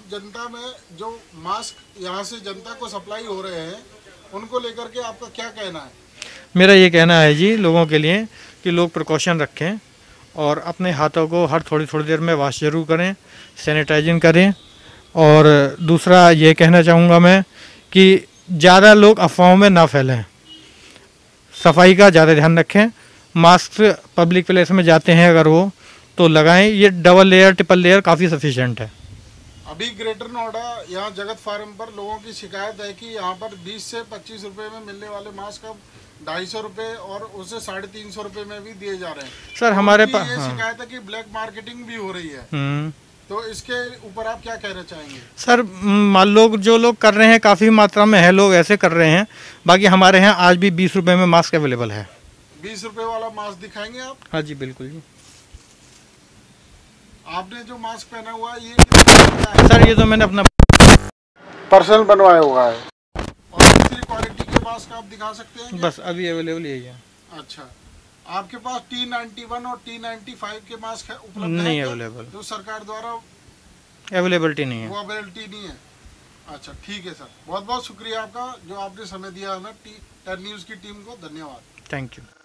जनता में जो मास्क यहाँ से जनता को सप्लाई हो रहे हैं उनको लेकर के आपका क्या कहना है? मेरा ये कहना है जी लोगों के लिए कि लोग प्रिकॉशन रखें और अपने हाथों को हर थोड़ी थोड़ी देर में वॉश जरूर करें, सैनिटाइजिंग करें। और दूसरा ये कहना चाहूँगा मैं कि ज़्यादा लोग अफवाहों में ना फैलें, सफाई का ज़्यादा ध्यान रखें। मास्क पब्लिक प्लेस में जाते हैं अगर वो तो लगाएं, ये डबल लेयर ट्रिपल लेयर काफ़ी सफिशिएंट है। अभी ग्रेटर नोएडा यहाँ जगत फार्म पर लोगों की शिकायत है कि यहाँ पर 20 से 25 रुपए में मिलने वाले मास्क अब 250 रुपए और उससे 350 रुपए में भी दिए जा रहे हैं। सर तो हमारे पास ये शिकायत है कि ब्लैक मार्केटिंग भी हो रही है, तो इसके ऊपर आप क्या कहना चाहेंगे? सर मान लो जो लोग कर रहे हैं काफ़ी मात्रा में है, लोग ऐसे कर रहे हैं। बाकी हमारे यहाँ आज भी 20 रुपए में मास्क अवेलेबल है। 20 रुपए वाला मास्क दिखाएंगे आप? हाँ जी बिल्कुल जी। आपने जो मास्क पहना हुआ है ये कितना है? सर ये तो मैंने अपना पर्सनल बनवाया हुआ है। और दूसरी क्वालिटी के मास्क आप दिखा सकते हैं? बस अभी अवेलेबल यही है। अच्छा, आपके पास T91 और T95 के मास्क है उपलब्ध? नहीं है अवेलेबल, जो सरकार द्वारा अवेलेबिलिटी नहीं है। वो अवेलेबिलिटी नहीं है। अच्छा ठीक है सर, बहुत बहुत शुक्रिया आपका जो आपने समय दिया हमें। 10 न्यूज़ की टीम को धन्यवाद। Thank you.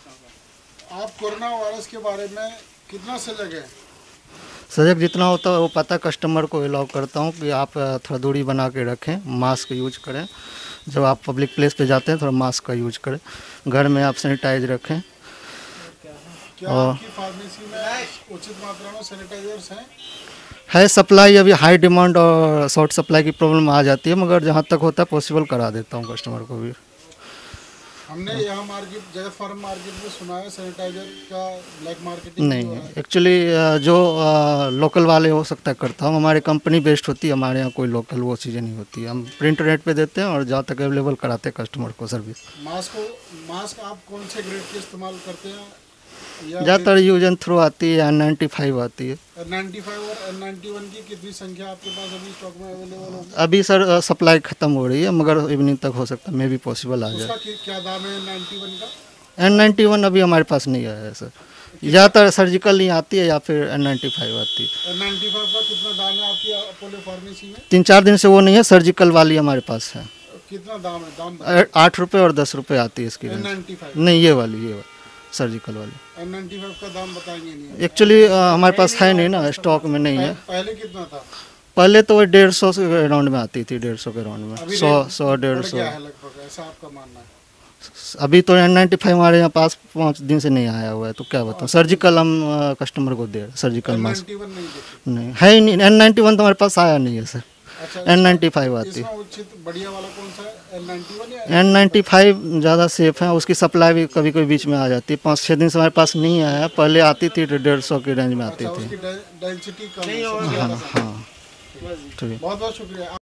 आप कोरोना वायरस के बारे में कितना सजग है? सजग जितना होता है वो पता कस्टमर को अलाउ करता हूँ कि आप थोड़ा दूरी बना के रखें, मास्क यूज करें। जब आप पब्लिक प्लेस पे जाते हैं थोड़ा मास्क का यूज करें। घर में आप सैनिटाइज रखें। क्या आपकी फार्मेसी में उचित मात्रा में सैनिटाइजर्स हैं? है सप्लाई, अभी हाई डिमांड और शॉर्ट सप्लाई की प्रॉब्लम आ जाती है, मगर जहाँ तक होता है पॉसिबल करा देता हूँ कस्टमर को भी। हमने यहाँ मार्केट जगत फार्म मार्केट में सुना है सैनिटाइजर का ब्लैक मार्केटिंग नहीं है एक्चुअली, जो लोकल वाले हो सकता है करता हूँ। हमारी कंपनी बेस्ड होती है, हमारे यहाँ कोई लोकल वो चीज़ें नहीं होती है। हम प्रिंट रेट पे देते हैं और जहाँ तक अवेलेबल कराते हैं कस्टमर को सर्विस। मास्क आप कौन से ग्रेड के इस्तेमाल करते हैं? ज़्यादातर यूज एंड थ्रो आती है, N95 आती है। N95 और N91 की कितनी संख्या आपके पास अभी स्टॉक में अवेलेबल होगी? अभी सर सप्लाई खत्म हो रही है, मगर इवनिंग तक हो सकता है, मे भी पॉसिबल आ जाए। उसका क्या दाम है N91 का? N91 अभी हमारे पास नहीं आया है सर। ज़्यादातर सर्जिकल नहीं आती है या फिर N95 आती है। N95 का कितना दाम है आपकी अपोलो फार्मेसी में? 3-4 दिन से वो नहीं है, सर्जिकल वाली हमारे पास है। कितना दाम है? दाम 8 रुपये और 10 रुपये आती है इसकी। N95 नहीं, ये वाली सर्जिकल वाली। N95 का दाम बताएंगे नहीं? एक्चुअली हमारे पास है नहीं ना, स्टॉक में नहीं है। पहले कितना था? पहले तो वो 150 के अराउंड में आती थी, 150 के अराउंड में, 100-150। लगभग ऐसा आपका मानना है? अभी तो N95 हमारे यहाँ पास 5 दिन से नहीं आया हुआ है, तो क्या बताऊँ। सर्जिकल हम कस्टमर को दे रहे, सर्जिकल मास्क नहीं है ही नहीं। N91 तो हमारे पास आया नहीं है सर। अच्छा, N95 आती है। उचित बढ़िया वाला कौन सा है? N91 या N95 ज़्यादा सेफ है। उसकी सप्लाई भी कभी कभी बीच में आ जाती है। 5-6 दिन से हमारे पास नहीं आया, पहले आती थी 150 की रेंज में आती थी। डेंसिटी कम है। हाँ, ठीक है। बहुत बहुत शुक्रिया।